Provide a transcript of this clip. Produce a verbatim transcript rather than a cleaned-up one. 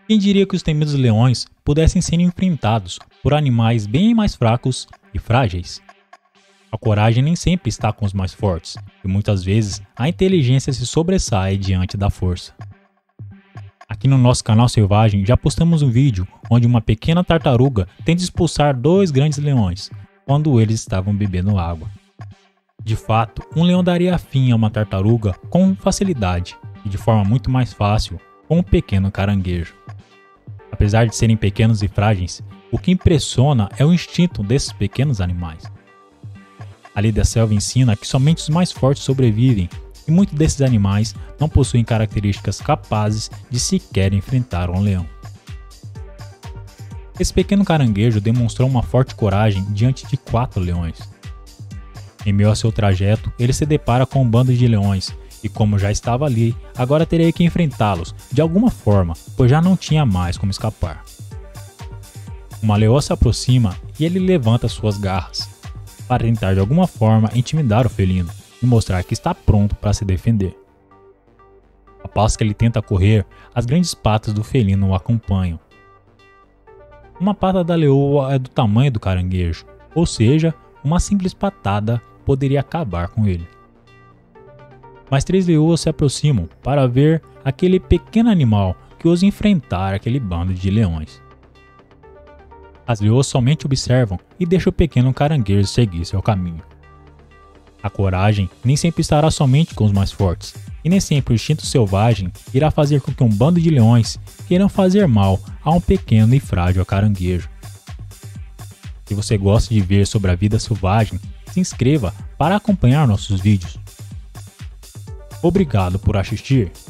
Quem diria que os temidos leões pudessem ser enfrentados por animais bem mais fracos e frágeis? A coragem nem sempre está com os mais fortes, e muitas vezes a inteligência se sobressai diante da força. Aqui no nosso canal Selvagem já postamos um vídeo onde uma pequena tartaruga tenta expulsar dois grandes leões, quando eles estavam bebendo água. De fato, um leão daria fim a uma tartaruga com facilidade e de forma muito mais fácil com um pequeno caranguejo. Apesar de serem pequenos e frágeis, o que impressiona é o instinto desses pequenos animais. A lei da selva ensina que somente os mais fortes sobrevivem, e muitos desses animais não possuem características capazes de sequer enfrentar um leão. Esse pequeno caranguejo demonstrou uma forte coragem diante de quatro leões. Em meio ao seu trajeto, ele se depara com um bando de leões, e como já estava ali, agora teria que enfrentá-los de alguma forma, pois já não tinha mais como escapar. Uma leoa se aproxima e ele levanta suas garras, para tentar de alguma forma intimidar o felino e mostrar que está pronto para se defender. Após que ele tenta correr, as grandes patas do felino o acompanham. Uma pata da leoa é do tamanho do caranguejo, ou seja, uma simples patada poderia acabar com ele. Mas três leoas se aproximam para ver aquele pequeno animal que os enfrentar aquele bando de leões. As leoas somente observam e deixam o pequeno caranguejo seguir seu caminho. A coragem nem sempre estará somente com os mais fortes, e nem sempre o instinto selvagem irá fazer com que um bando de leões queiram fazer mal a um pequeno e frágil caranguejo. Se você gosta de ver sobre a vida selvagem, se inscreva para acompanhar nossos vídeos. Obrigado por assistir.